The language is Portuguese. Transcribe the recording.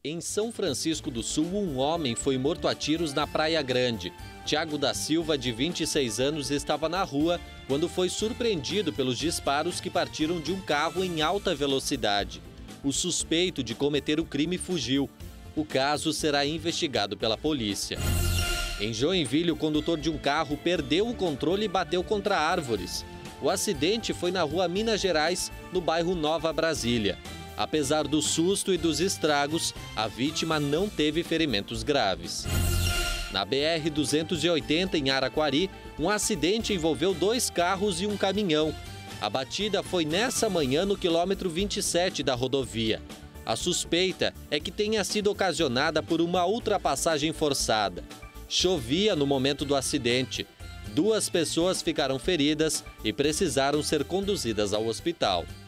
Em São Francisco do Sul, um homem foi morto a tiros na Praia Grande. Tiago da Silva, de 26 anos, estava na rua quando foi surpreendido pelos disparos que partiram de um carro em alta velocidade. O suspeito de cometer o crime fugiu. O caso será investigado pela polícia. Em Joinville, o condutor de um carro perdeu o controle e bateu contra árvores. O acidente foi na rua Minas Gerais, no bairro Nova Brasília. Apesar do susto e dos estragos, a vítima não teve ferimentos graves. Na BR-280, em Araquari, um acidente envolveu 2 carros e um caminhão. A batida foi nessa manhã no quilômetro 27 da rodovia. A suspeita é que tenha sido ocasionada por uma ultrapassagem forçada. Chovia no momento do acidente. 2 pessoas ficaram feridas e precisaram ser conduzidas ao hospital.